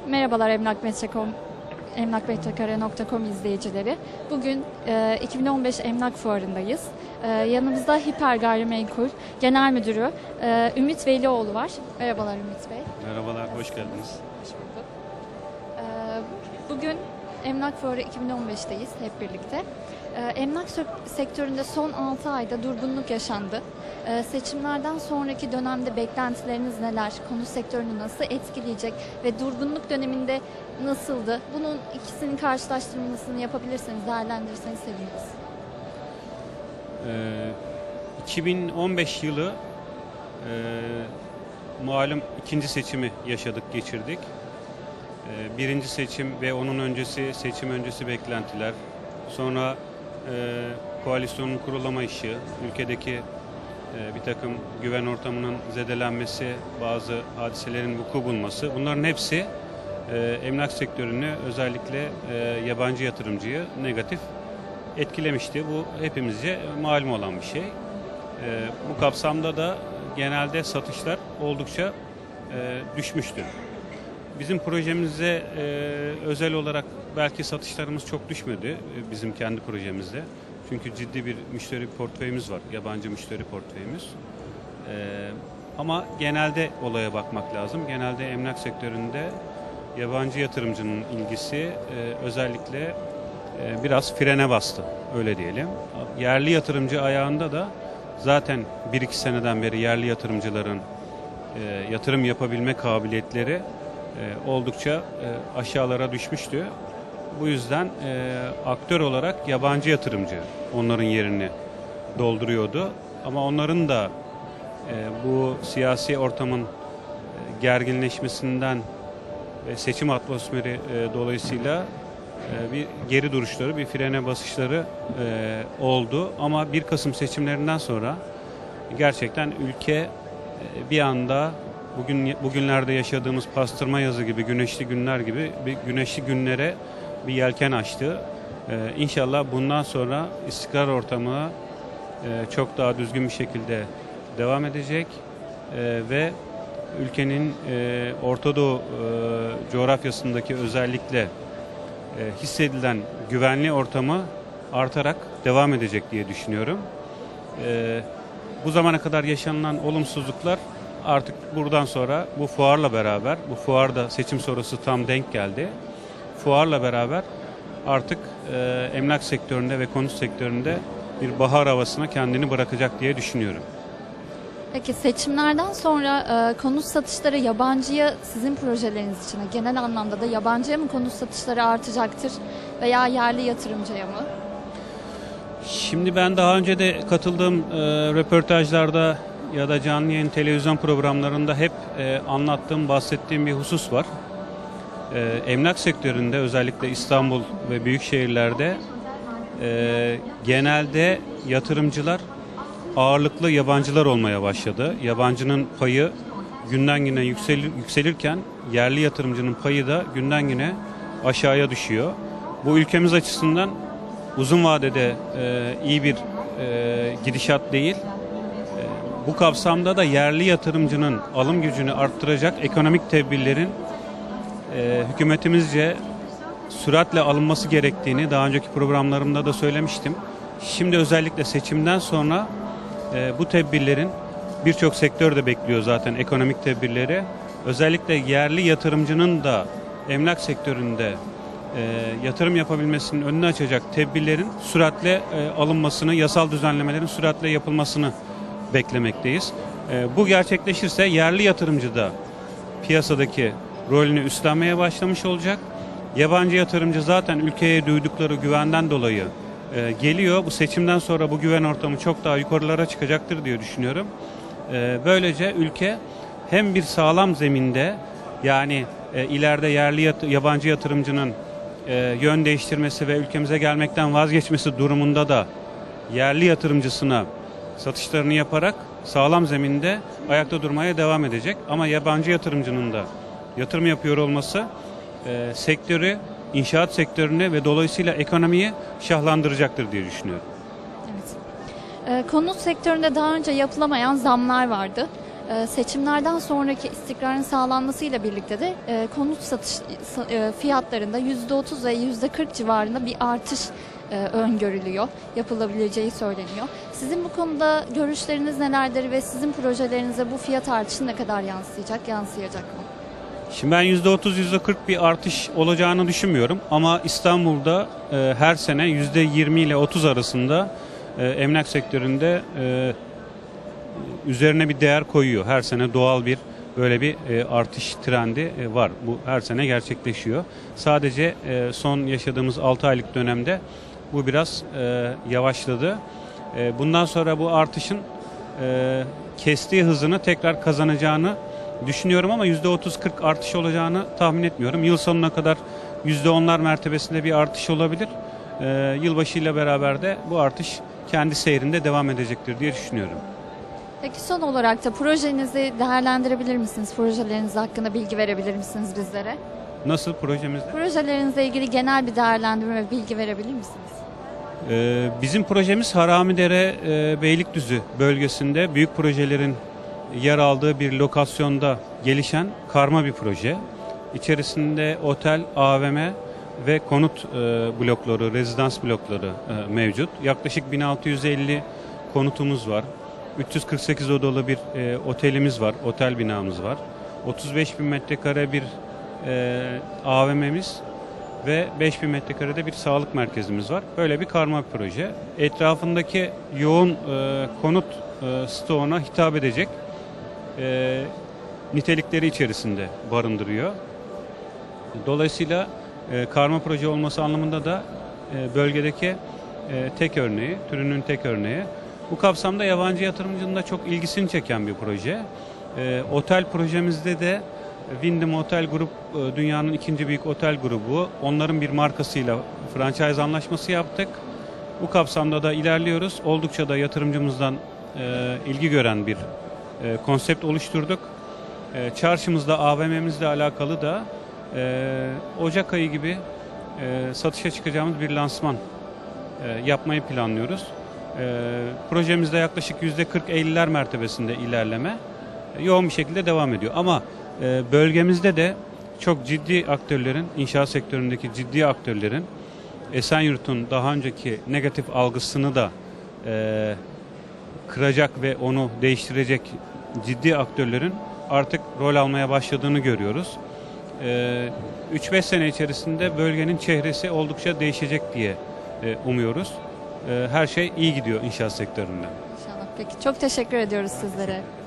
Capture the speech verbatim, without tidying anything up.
Merhabalar Emlak Metrekom, emlak metrekare nokta com izleyicileri. Bugün e, iki bin on beş Emlak Fuarı'ndayız. E, yanımızda Hiper Gayrimenkul Genel Müdürü e, Ümit Velioğlu var. Merhabalar Ümit Bey. Merhabalar, hoş geldiniz. Hoş bulduk. E, bugün Emlak Fuarı iki bin on beş'teyiz hep birlikte. E, emlak sektöründe son altı ayda durgunluk yaşandı. E, seçimlerden sonraki dönemde beklentileriniz neler? Konut sektörünü nasıl etkileyecek ve durgunluk döneminde nasıldı? Bunun ikisinin karşılaştırmasını yapabilirseniz, değerlendirirseniz seviniriz. Ee, iki bin on beş yılı e, malum ikinci seçimi yaşadık, geçirdik. Ee, birinci seçim ve onun öncesi, seçim öncesi beklentiler, sonra e, koalisyonun kurulama işi, ülkedeki e, bir takım güven ortamının zedelenmesi, bazı hadiselerin vuku bulması, bunların hepsi e, emlak sektörünü, özellikle e, yabancı yatırımcıyı negatif etkilemişti. Bu hepimizce malum olan bir şey. E, bu kapsamda da genelde satışlar oldukça e, düşmüştü. Bizim projemize e, özel olarak belki satışlarımız çok düşmedi e, bizim kendi projemizde. Çünkü ciddi bir müşteri portföyümüz var, yabancı müşteri portföyümüz. E, ama genelde olaya bakmak lazım. Genelde emlak sektöründe yabancı yatırımcının ilgisi e, özellikle e, biraz frene bastı, öyle diyelim. Yerli yatırımcı ayağında da zaten bir iki seneden beri yerli yatırımcıların e, yatırım yapabilme kabiliyetleri E, oldukça e, aşağılara düşmüştü. Bu yüzden e, aktör olarak yabancı yatırımcı onların yerini dolduruyordu. Ama onların da e, bu siyasi ortamın e, gerginleşmesinden ve seçim atmosferi e, dolayısıyla e, bir geri duruşları, bir frene basışları e, oldu. Ama bir Kasım seçimlerinden sonra gerçekten ülke e, bir anda Bugün bugünlerde yaşadığımız pastırma yazı gibi, güneşli günler gibi bir güneşli günlere bir yelken açtı. Ee, İnşallah bundan sonra istikrar ortamı e, çok daha düzgün bir şekilde devam edecek e, ve ülkenin e, Orta Doğu e, coğrafyasındaki özellikle e, hissedilen güvenli ortamı artarak devam edecek diye düşünüyorum. E, bu zamana kadar yaşanılan olumsuzluklar artık buradan sonra bu fuarla beraber, bu fuarda seçim sonrası tam denk geldi. Fuarla beraber artık e, emlak sektöründe ve konut sektöründe bir bahar havasına kendini bırakacak diye düşünüyorum. Peki seçimlerden sonra e, konut satışları yabancıya, sizin projeleriniz için genel anlamda da yabancıya mı konut satışları artacaktır veya yerli yatırımcıya mı? Şimdi ben daha önce de katıldığım e, röportajlarda ya da canlı yayın televizyon programlarında hep e, anlattığım, bahsettiğim bir husus var. E, emlak sektöründe, özellikle İstanbul ve büyük şehirlerde e, genelde yatırımcılar ağırlıklı yabancılar olmaya başladı. Yabancının payı günden güne yükselir, yükselirken yerli yatırımcının payı da günden güne aşağıya düşüyor. Bu ülkemiz açısından uzun vadede e, iyi bir e, gidişat değil. Bu kapsamda da yerli yatırımcının alım gücünü arttıracak ekonomik tedbirlerin e, hükümetimizce süratle alınması gerektiğini daha önceki programlarımda da söylemiştim. Şimdi özellikle seçimden sonra e, bu tedbirlerin birçok sektör de bekliyor zaten ekonomik tedbirleri. Özellikle yerli yatırımcının da emlak sektöründe e, yatırım yapabilmesinin önünü açacak tedbirlerin süratle e, alınmasını, yasal düzenlemelerin süratle yapılmasını beklemekteyiz. Bu gerçekleşirse yerli yatırımcı da piyasadaki rolünü üstlenmeye başlamış olacak. Yabancı yatırımcı zaten ülkeye duydukları güvenden dolayı geliyor. Bu seçimden sonra bu güven ortamı çok daha yukarılara çıkacaktır diye düşünüyorum. Böylece ülke hem bir sağlam zeminde, yani ileride yerli yat- yabancı yatırımcının yön değiştirmesi ve ülkemize gelmekten vazgeçmesi durumunda da yerli yatırımcısına satışlarını yaparak sağlam zeminde ayakta durmaya devam edecek. Ama yabancı yatırımcının da yatırım yapıyor olması e, sektörü, inşaat sektörünü ve dolayısıyla ekonomiyi şahlandıracaktır diye düşünüyorum. Evet. E, konut sektöründe daha önce yapılamayan zamlar vardı. E, seçimlerden sonraki istikrarın sağlanmasıyla birlikte de e, konut satış e, fiyatlarında yüzde otuz ve yüzde kırk civarında bir artış e, öngörülüyor, yapılabileceği söyleniyor. Sizin bu konuda görüşleriniz nelerdir ve sizin projelerinize bu fiyat artışı ne kadar yansıyacak, yansıyacak mı? Şimdi ben yüzde otuz yüzde kırk bir artış olacağını düşünmüyorum ama İstanbul'da e, her sene yüzde yirmi ile otuz arasında e, emlak sektöründe e, üzerine bir değer koyuyor. Her sene doğal bir böyle bir e, artış trendi e, var. Bu her sene gerçekleşiyor. Sadece e, son yaşadığımız altı aylık dönemde bu biraz e, yavaşladı. E, bundan sonra bu artışın e, kestiği hızını tekrar kazanacağını düşünüyorum ama yüzde otuz kırk artış olacağını tahmin etmiyorum. Yıl sonuna kadar yüzde onlar mertebesinde bir artış olabilir. E, yılbaşıyla beraber de bu artış kendi seyrinde devam edecektir diye düşünüyorum. Peki son olarak da projenizi değerlendirebilir misiniz? Projeleriniz hakkında bilgi verebilir misiniz bizlere? Nasıl projemizde? Projelerinizle ilgili genel bir değerlendirme ve bilgi verebilir misiniz? Ee, bizim projemiz Haramidere e, Beylikdüzü bölgesinde büyük projelerin yer aldığı bir lokasyonda gelişen karma bir proje. İçerisinde otel, A V M ve konut e, blokları, rezidans blokları e, mevcut. Yaklaşık bin altı yüz elli konutumuz var. üç yüz kırk sekiz odalı bir e, otelimiz var, otel binamız var. otuz beş bin metrekare bir e, A V M'miz ve beş bin metrekarede bir sağlık merkezimiz var. Böyle bir karma bir proje. Etrafındaki yoğun e, konut e, stoğuna hitap edecek e, nitelikleri içerisinde barındırıyor. Dolayısıyla e, karma proje olması anlamında da e, bölgedeki e, tek örneği, türünün tek örneği. Bu kapsamda yabancı yatırımcının da çok ilgisini çeken bir proje. E, otel projemizde de Wyndham Otel Grup e, dünyanın ikinci büyük otel grubu. Onların bir markasıyla franchise anlaşması yaptık. Bu kapsamda da ilerliyoruz. Oldukça da yatırımcımızdan e, ilgi gören bir e, konsept oluşturduk. E, çarşımızda A V M'mizle alakalı da e, Ocak ayı gibi e, satışa çıkacağımız bir lansman e, yapmayı planlıyoruz. E, projemizde yaklaşık yüzde kırk elliler mertebesinde ilerleme e, yoğun bir şekilde devam ediyor. Ama e, bölgemizde de çok ciddi aktörlerin, inşaat sektöründeki ciddi aktörlerin Esenyurt'un daha önceki negatif algısını da e, kıracak ve onu değiştirecek ciddi aktörlerin artık rol almaya başladığını görüyoruz. E, üç beş sene içerisinde bölgenin çehresi oldukça değişecek diye e, umuyoruz. Her şey iyi gidiyor inşaat sektöründe. İnşallah. Peki çok teşekkür ediyoruz sizlere.